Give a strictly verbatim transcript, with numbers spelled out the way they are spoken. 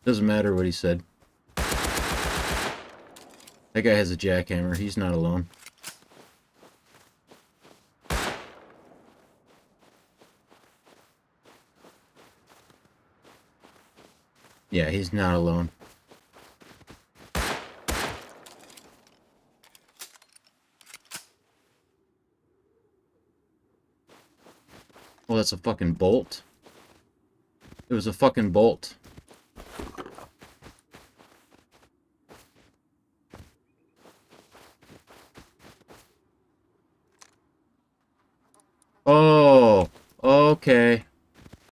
Doesn't matter what he said. That guy has a jackhammer. He's not alone. Yeah, he's not alone. Oh, that's a fucking bolt. It was a fucking bolt. Oh, okay.